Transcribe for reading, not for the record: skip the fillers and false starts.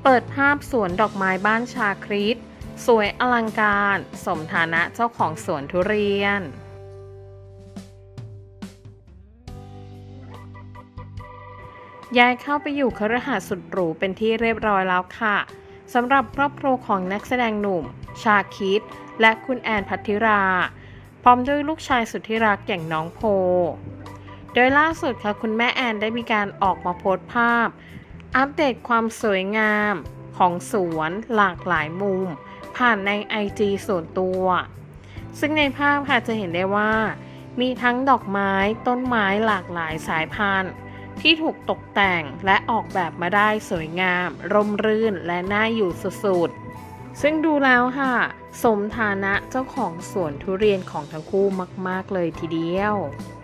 เปิดภาพสวนดอกไม้บ้านชาคริสสวยอลังการสมฐานะเจ้าของสวนทุเรียนย้ายเข้าไปอยู่คฤหาสน์สุดหรูเป็นที่เรียบร้อยแล้วค่ะสำหรับครอบครัวของนักแสดงหนุ่มชาคริสและคุณแอนพัทธิราพร้อมด้วยลูกชายสุดที่รักอย่างน้องโพโดยล่าสุดค่ะคุณแม่แอนได้มีการออกมาโพสต์ภาพอัปเดตความสวยงามของสวนหลากหลายมุมผ่านใน IG ส่วนตัวซึ่งในภาพค่ะจะเห็นได้ว่ามีทั้งดอกไม้ต้นไม้หลากหลายสายพันธุ์ที่ถูกตกแต่งและออกแบบมาได้สวยงามร่มรื่นและน่าอยู่สุดๆซึ่งดูแล้วค่ะสมฐานะเจ้าของสวนทุเรียนของทั้งคู่มากๆเลยทีเดียว